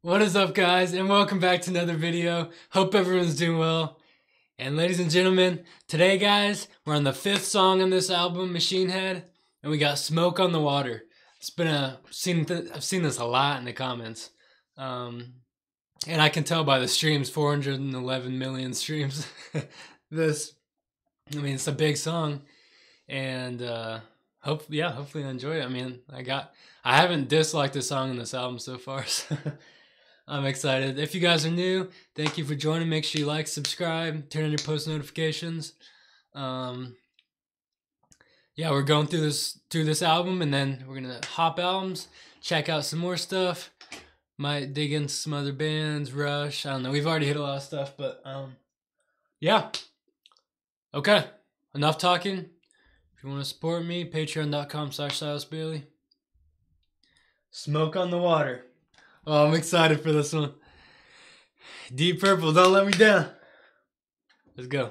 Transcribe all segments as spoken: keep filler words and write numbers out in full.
What is up, guys, and welcome back to another video. Hope everyone's doing well. And ladies and gentlemen, today, guys, we're on the fifth song on this album, Machine Head, and we got Smoke on the Water. It's been a seen th I've seen this a lot in the comments, um, and I can tell by the streams, four hundred eleven million streams. This, I mean, it's a big song, and uh, hope yeah, hopefully you enjoy it. I mean, I got I haven't disliked a song in this album so far, so. I'm excited. If you guys are new, thank you for joining. Make sure you like, subscribe, turn on your post notifications. Um, yeah, we're going through this through this album, and then we're gonna hop albums, check out some more stuff. Might dig into some other bands, Rush. I don't know. We've already hit a lot of stuff, but um, yeah. Okay, enough talking. If you want to support me, patreon dot com slash Silas Bailey. Smoke on the Water. Oh, I'm excited for this one. Deep Purple, don't let me down. Let's go.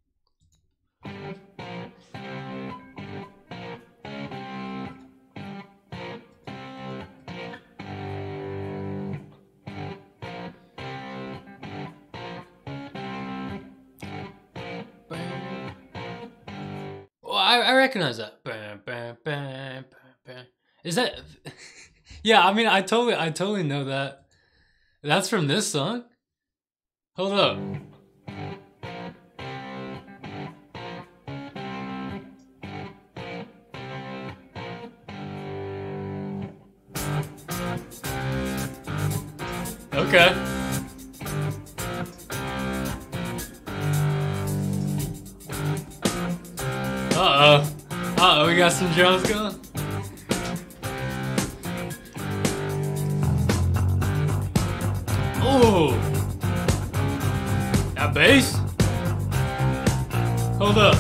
Oh, I, I recognize that. Is that... Yeah, I mean, I totally, I totally know that. That's from this song? Hold up. Okay. Uh-oh. Uh-oh, we got some drums going? Oh, that bass? Hold up.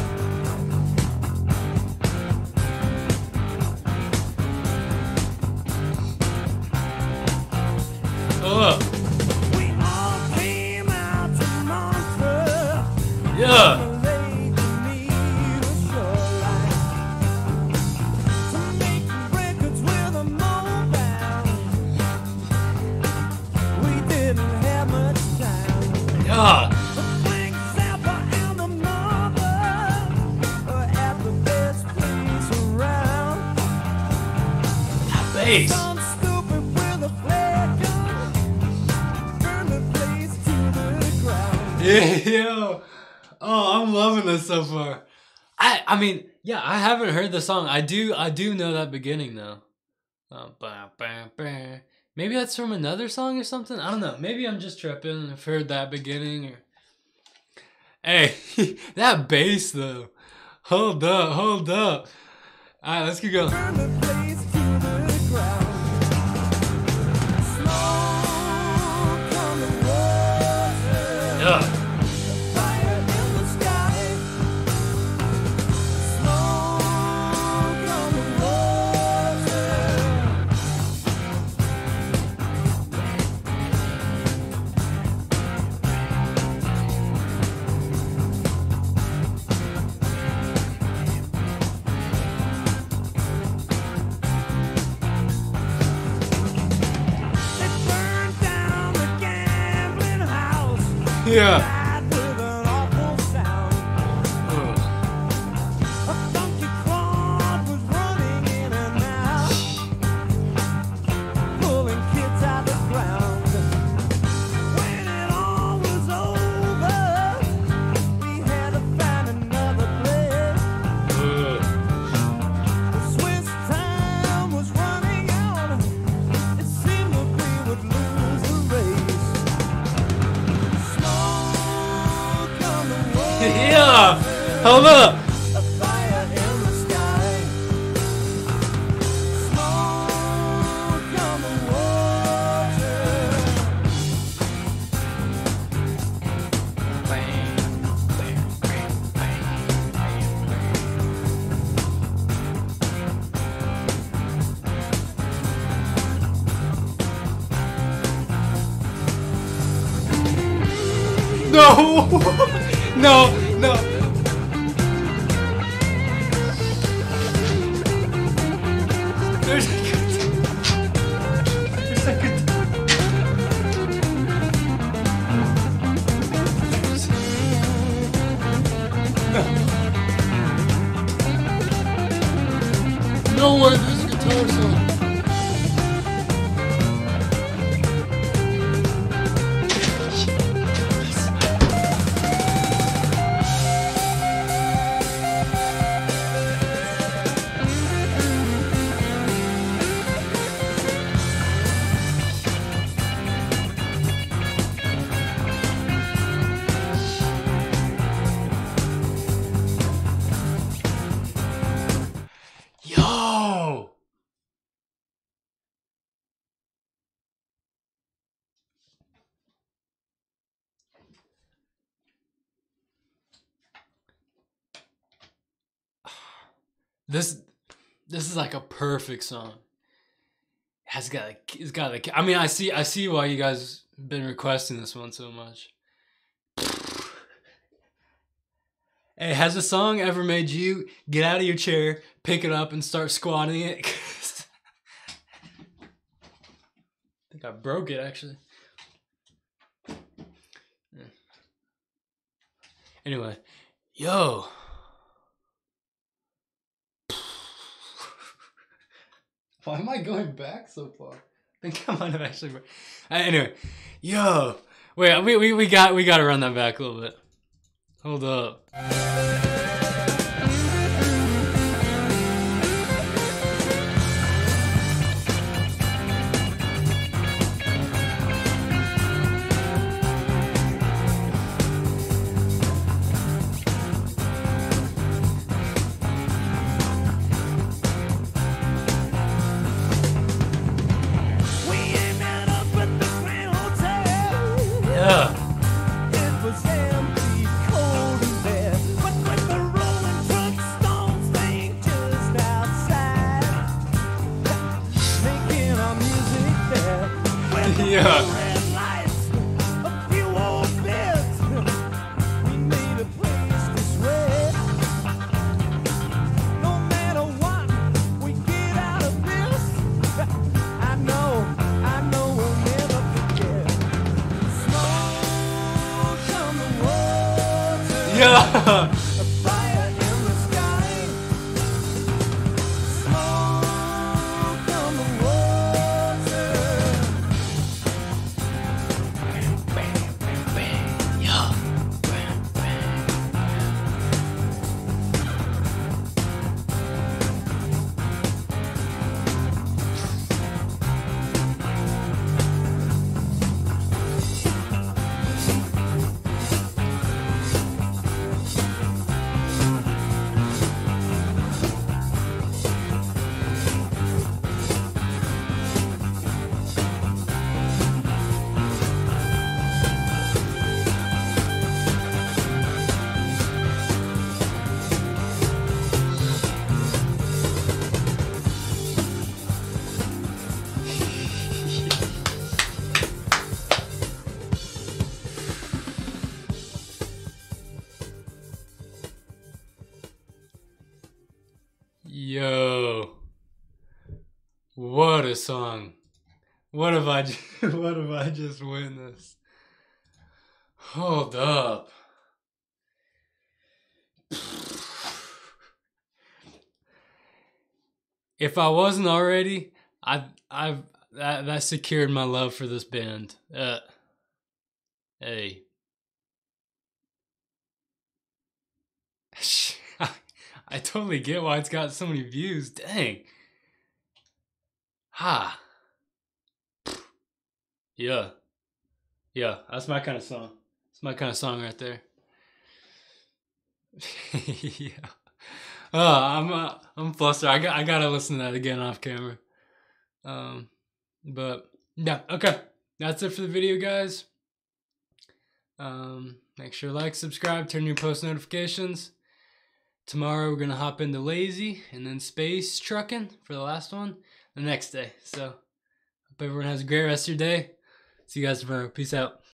Hold up. We all came out to Montreux. Yeah. Ah. That bass. Yeah, yo. Oh, I'm loving this so far. I I mean, yeah, I haven't heard the song. I do I do know that beginning though. Uh, bah, bah, bah. Maybe that's from another song or something? I don't know. Maybe I'm just tripping. I've heard that beginning. Or... Hey, that bass though. Hold up, hold up. Alright, let's keep going. Yeah. Yeah. Yeah, hold up. A fire in the sky. Smoke on the water. Bang, bang, bang, bang, bang. No. No, no. There's a good... There's a good... first one. Yo! This this is like a perfect song. It has got like it's got like I mean I see I see why you guys been requesting this one so much. Hey, has a song ever made you get out of your chair, pick it up, and start squatting it? I think I broke it actually. Anyway, yo. Why am I going back so far? I think I might have actually. Uh, anyway, yo, wait, we we we got we got to run that back a little bit. Hold up. Yeah. It was empty, cold and bare, but with the rolling truck, stones playing just outside, making our music there. With the Yeah. red lights, a few old beds, we made a place to sweat. No matter what, we get out of this. I know, I know we'll never forget. Yeah. A fire in the sky, smoke on the water. Bam, bam, bam. Yeah. Bam, bam. Yo, what a song! What have I? Just, what have I just witnessed? Hold up! If I wasn't already, I I've that that secured my love for this band. Uh, hey. I totally get why it's got so many views. Dang. Ha. Yeah. Yeah, that's my kind of song. It's my kind of song right there. Yeah. Oh, I'm uh, I'm flustered. I got I gotta listen to that again off camera. Um, but yeah, okay. That's it for the video, guys. Um, make sure to like, subscribe, turn your post notifications. Tomorrow we're gonna hop into Lazy and then Space Trucking for the last one the next day. So hope everyone has a great rest of your day. See you guys tomorrow. Peace out.